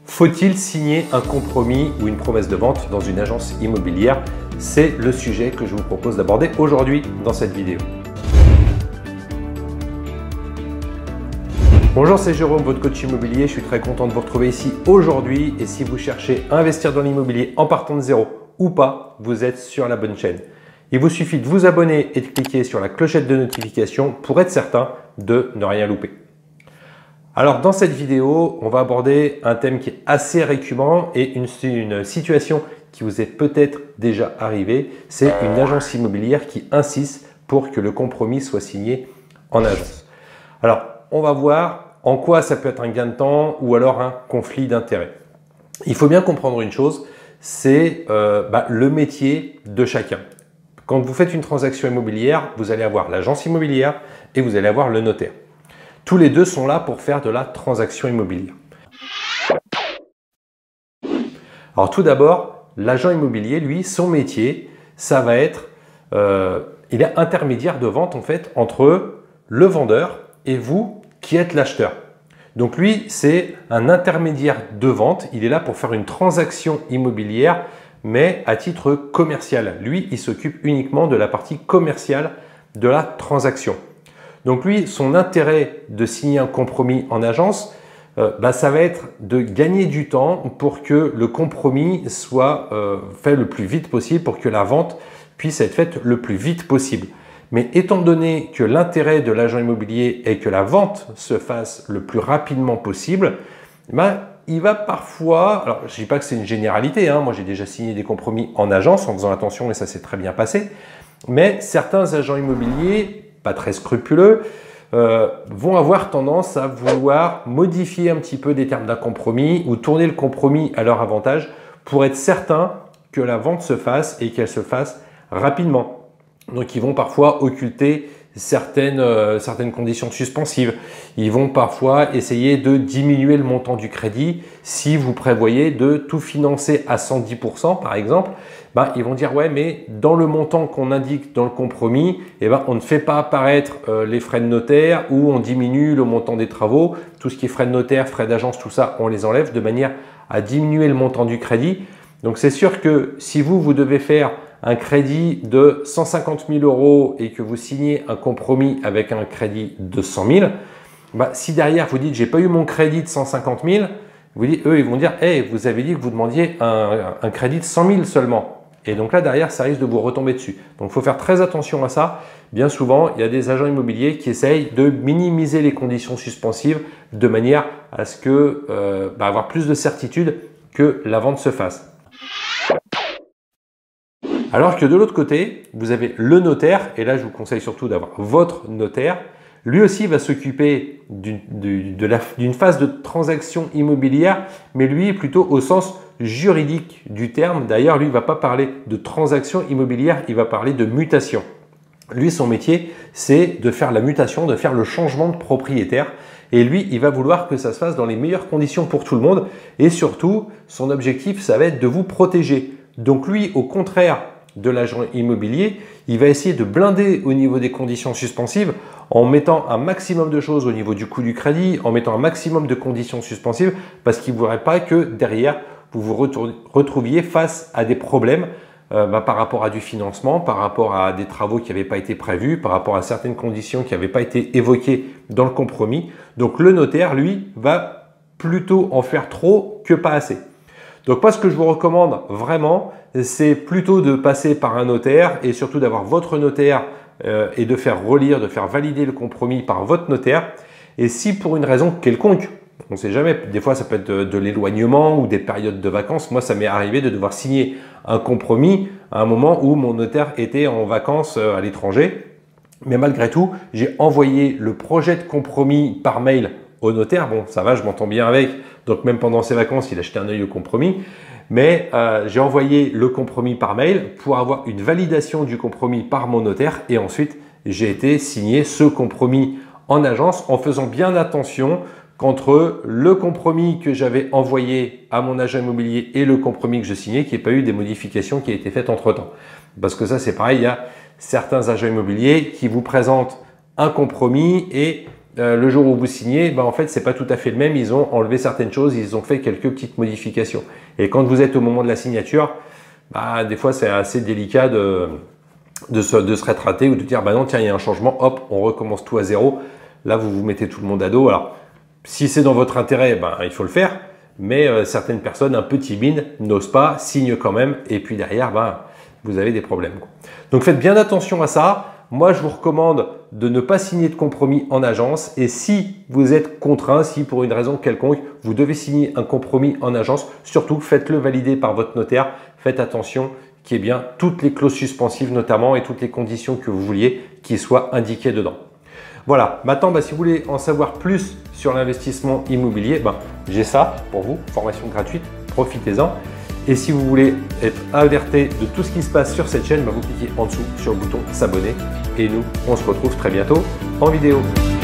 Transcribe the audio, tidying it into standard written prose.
Faut-il signer un compromis ou une promesse de vente dans une agence immobilière? C'est le sujet que je vous propose d'aborder aujourd'hui dans cette vidéo. Bonjour, c'est Jérôme, votre coach immobilier. Je suis très content de vous retrouver ici aujourd'hui. Et si vous cherchez à investir dans l'immobilier en partant de zéro ou pas, vous êtes sur la bonne chaîne. Il vous suffit de vous abonner et de cliquer sur la clochette de notification pour être certain de ne rien louper. Alors dans cette vidéo, on va aborder un thème qui est assez récurrent et une situation qui vous est peut-être déjà arrivée. C'est une agence immobilière qui insiste pour que le compromis soit signé en agence. Alors on va voir en quoi ça peut être un gain de temps ou alors un conflit d'intérêts. Il faut bien comprendre une chose, c'est le métier de chacun. Quand vous faites une transaction immobilière, vous allez avoir l'agence immobilière et vous allez avoir le notaire. Tous les deux sont là pour faire de la transaction immobilière. Alors tout d'abord, l'agent immobilier, lui, son métier, ça va être, il est intermédiaire de vente en fait entre le vendeur et vous qui êtes l'acheteur. Donc lui, c'est un intermédiaire de vente. Il est là pour faire une transaction immobilière, mais à titre commercial. Lui, il s'occupe uniquement de la partie commerciale de la transaction. Donc lui, son intérêt de signer un compromis en agence, ça va être de gagner du temps pour que le compromis soit fait le plus vite possible, pour que la vente puisse être faite le plus vite possible. Mais étant donné que l'intérêt de l'agent immobilier est que la vente se fasse le plus rapidement possible, il va parfois, alors je ne dis pas que c'est une généralité, moi j'ai déjà signé des compromis en agence en faisant attention et ça s'est très bien passé, mais certains agents immobiliers pas très scrupuleux, vont avoir tendance à vouloir modifier un petit peu des termes d'un compromis ou tourner le compromis à leur avantage pour être certain que la vente se fasse et qu'elle se fasse rapidement. Donc ils vont parfois occulter certaines conditions suspensives. Ils vont parfois essayer de diminuer le montant du crédit. Si vous prévoyez de tout financer à 110% par exemple, ils vont dire ouais, mais dans le montant qu'on indique dans le compromis, on ne fait pas apparaître les frais de notaire ou on diminue le montant des travaux. Tout ce qui est frais de notaire, frais d'agence, tout ça, on les enlève de manière à diminuer le montant du crédit. Donc c'est sûr que si vous devez faire un crédit de 150 000 € et que vous signez un compromis avec un crédit de 100 000, si derrière vous dites j'ai pas eu mon crédit de 150 000, eux ils vont dire hey, vous avez dit que vous demandiez un crédit de 100 000 seulement. Et donc là derrière ça risque de vous retomber dessus. Donc il faut faire très attention à ça. Bien souvent il y a des agents immobiliers qui essayent de minimiser les conditions suspensives de manière à ce que avoir plus de certitude que la vente se fasse. Alors que de l'autre côté, vous avez le notaire, et là je vous conseille surtout d'avoir votre notaire. Lui aussi va s'occuper d'une phase de transaction immobilière, mais lui plutôt au sens juridique du terme. D'ailleurs, lui ne va pas parler de transaction immobilière, il va parler de mutation. Lui, son métier, c'est de faire la mutation, de faire le changement de propriétaire. Et lui, il va vouloir que ça se fasse dans les meilleures conditions pour tout le monde. Et surtout, son objectif, ça va être de vous protéger. Donc lui, au contraire de l'agent immobilier, il va essayer de blinder au niveau des conditions suspensives en mettant un maximum de choses au niveau du coût du crédit, en mettant un maximum de conditions suspensives parce qu'il ne voudrait pas que derrière, vous vous retrouviez face à des problèmes par rapport à du financement, par rapport à des travaux qui n'avaient pas été prévus, par rapport à certaines conditions qui n'avaient pas été évoquées dans le compromis. Donc le notaire, lui, va plutôt en faire trop que pas assez. Donc moi, ce que je vous recommande vraiment, c'est plutôt de passer par un notaire et surtout d'avoir votre notaire et de faire relire, de faire valider le compromis par votre notaire. Et si pour une raison quelconque, on ne sait jamais, des fois ça peut être de l'éloignement ou des périodes de vacances. Moi, ça m'est arrivé de devoir signer un compromis à un moment où mon notaire était en vacances à l'étranger. Mais malgré tout, j'ai envoyé le projet de compromis par mail au notaire. Bon, ça va, je m'entends bien avec. Donc même pendant ses vacances, il a jeté un œil au compromis. Mais j'ai envoyé le compromis par mail pour avoir une validation du compromis par mon notaire. Et ensuite, j'ai été signer ce compromis en agence en faisant bien attention qu'entre le compromis que j'avais envoyé à mon agent immobilier et le compromis que je signais, qu'il n'y ait pas eu des modifications qui aient été faites entre-temps. Parce que ça, c'est pareil, il y a certains agents immobiliers qui vous présentent un compromis et le jour où vous signez, en fait, c'est pas tout à fait le même. Ils ont enlevé certaines choses, ils ont fait quelques petites modifications. Et quand vous êtes au moment de la signature, des fois, c'est assez délicat de se rétracter ou de dire non, tiens, il y a un changement, hop, on recommence tout à zéro. Là, vous vous mettez tout le monde à dos. Alors, si c'est dans votre intérêt, il faut le faire. Mais certaines personnes un peu timides n'osent pas, signent quand même. Et puis derrière, vous avez des problèmes. Donc, faites bien attention à ça. Moi, je vous recommande de ne pas signer de compromis en agence. Et si vous êtes contraint, si pour une raison quelconque, vous devez signer un compromis en agence, surtout faites-le valider par votre notaire. Faites attention qu'il y ait bien toutes les clauses suspensives notamment et toutes les conditions que vous vouliez qui soient indiquées dedans. Voilà, maintenant si vous voulez en savoir plus sur l'investissement immobilier, j'ai ça pour vous, formation gratuite, profitez-en. Et si vous voulez être alerté de tout ce qui se passe sur cette chaîne, vous cliquez en dessous sur le bouton s'abonner. Et nous, on se retrouve très bientôt en vidéo.